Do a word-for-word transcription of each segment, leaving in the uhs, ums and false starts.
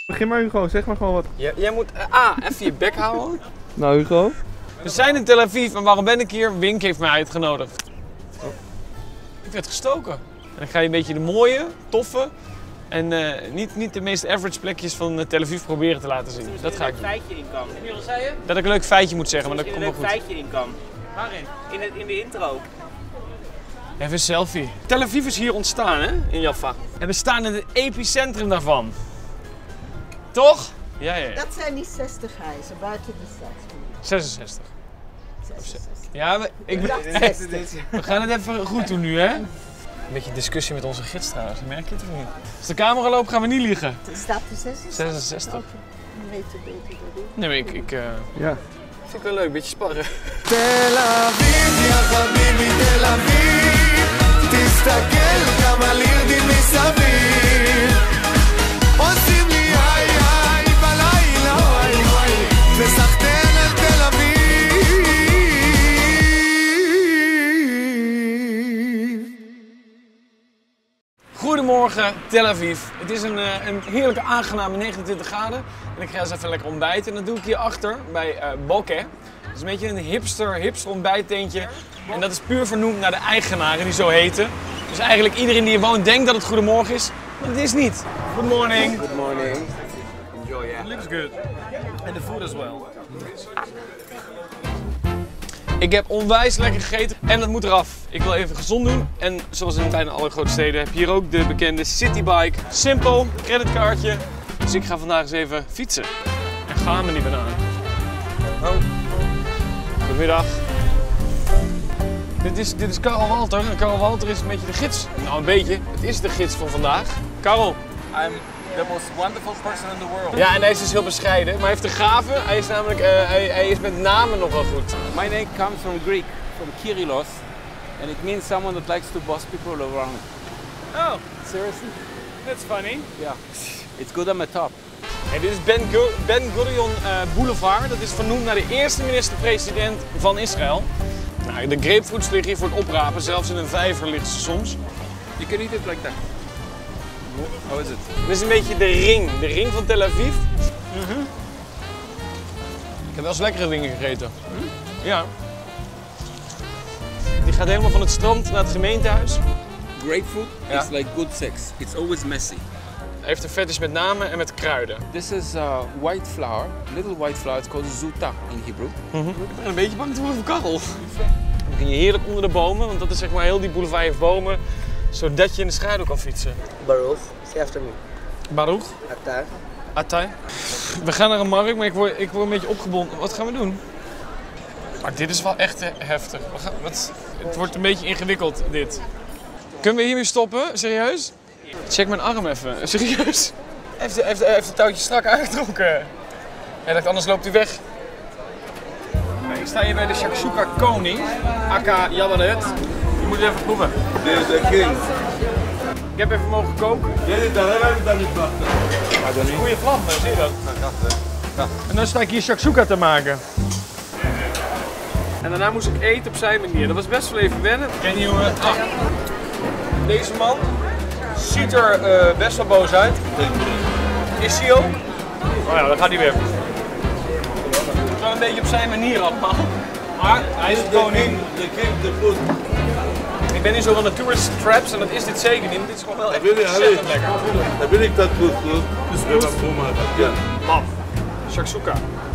Begin maar Hugo, zeg maar gewoon wat. Ja, jij moet uh, A, even je bek houden. Nou Hugo. We zijn in Tel Aviv en waarom ben ik hier? Wink heeft mij uitgenodigd. Oh. Ik werd gestoken. En dan ga je een beetje de mooie, toffe en uh, niet, niet de meest average plekjes van uh, Tel Aviv proberen te laten zien. Dat ga ik doen. Dat er een feitje in kan. Heb je al zei je? Dat ik een leuk feitje moet zeggen, maar dat komt wel goed. Dat er een feitje in kan. Waarin? In, het, in de intro. Even een selfie. Tel Aviv is hier ontstaan, hè, in Jaffa. En we staan in het epicentrum daarvan. Toch? Ja, ja, ja. Dat zijn die zestig huizen buiten de stad. zesenzestig. zesenzestig. Ja, we, ik, Ik dacht zestig. we gaan het even goed doen nu, hè? Een beetje discussie met onze gids trouwens, merk je het of niet? Als de camera loopt gaan we niet liegen. Staat er zesenzestig? zesenzestig. Oké, dan weet je beter dan ik. Nee, maar ik... ik uh, Ja. vind ik wel leuk, een beetje sparren. Tel Aviv, ja habibi, Tel Aviv. תסתכל כמה לירדים מסביב. עושים לי היי היי בלילה וואי וואי. וסחטיין על תל אביב. Goedemorgen Tel Aviv. Het is een, uh, een heerlijke aangename negenentwintig graden. En ik ga eens even lekker ontbijten. En dat doe ik hier achter bij uh, Bokke. Het is een beetje een hipster, hipster ontbijttentje. En dat is puur vernoemd naar de eigenaren die zo heten. Dus eigenlijk iedereen die hier woont denkt dat het goedemorgen is, maar het is niet. Good morning. Good morning. Enjoy, yeah. It looks good. And the food as well. Ik heb onwijs lekker gegeten en dat moet eraf. Ik wil even gezond doen. En zoals in bijna alle grote steden heb je hier ook de bekende citybike. Simpel, creditkaartje. Dus ik ga vandaag eens even fietsen. En gaan we niet banaan. Oh. Goedemiddag. Dit is, dit is Karel Walter en Karel Walter is een beetje de gids. Nou, een beetje. Het is de gids van vandaag. Karel. I'm the most wonderful person in the world. Ja, en hij is dus heel bescheiden, maar hij heeft de gave. Hij is namelijk, uh, hij, hij is met namen nog wel goed. My name comes from Greek, from Kyrillos, and it means someone that likes to boss people around. Oh, Seriously? that's funny. Yeah. It's good on my top. Hey, dit is Ben, Gur Ben Gurion uh, Boulevard. Dat is vernoemd naar de eerste minister-president van Israël. Nou, de grapefruits liggen hier voor het oprapen. Zelfs in een vijver liggen ze soms. You can eat it like that. How is it? Dit is een beetje de ring. De ring van Tel Aviv. Mm-hmm. Ik heb wel eens lekkere dingen gegeten. Mm? Ja. Die gaat helemaal van het strand naar het gemeentehuis. Grapefruit Yeah. is like good sex. It's always messy. Hij heeft een fetish met namen en met kruiden. This is uh, white flour, little white flour. It's called zuta in Hebrew. Mm-hmm. Ik ben een beetje bang te worden voor Karel. Dan begin je heerlijk onder de bomen, want dat is zeg maar heel die boulevard heeft bomen, zodat je in de schaduw kan fietsen. Baruch, say after me. Baruch. Atar. Atay. We gaan naar een markt, maar ik word, ik word een beetje opgebonden. Wat gaan we doen? Maar dit is wel echt eh, heftig. We gaan, wat, het wordt een beetje ingewikkeld, dit. Kunnen we hiermee stoppen? Serieus? Check mijn arm even. Serieus? Hij heeft, heeft, heeft het touwtje strak uitgetrokken. Hij dacht, anders loopt hij weg. Nee, ik sta hier bij de shakshuka koning, aka Jabba de Hutt. Je moet het even proeven. Dit is de king. Ik heb even mogen koken. Dit is de hele tijd niet wachten. Dat is een goede vlam, zie je dat? En dan sta ik hier shakshuka te maken. En daarna moest ik eten op zijn manier. Dat was best wel even wennen. Ken je hoe? Ah. Deze man ziet er uh, best wel boos uit. Is hij ook? Oh ja, dan gaat hij weer. Wel een beetje op zijn manier allemaal. Maar hij is de koning. De king, de food. Ik ben hier zo van de tourist traps en dat is dit zeker niet. Dit is gewoon wel echt ontzettend lekker. Dan ben ik dat goed. Dus we gaan voor maken. Ja. Mam. Shakshuka.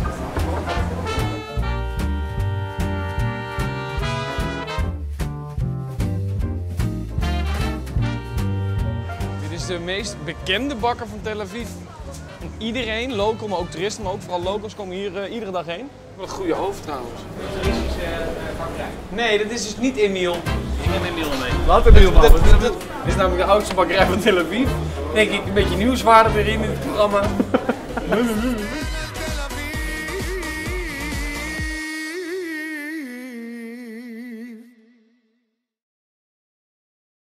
Dit is de meest bekende bakker van Tel Aviv. Iedereen, local, maar ook toeristen, maar ook vooral locals, komen hier uh, iedere dag heen. Wat een goede hoofd trouwens. Nee, dat is dus niet Emiel. Ik neem Emiel mee. Laat Emiel maar. Dit is namelijk de oudste bakkerij van Tel Aviv. Denk ik, een beetje nieuwswaarde erin in het programma.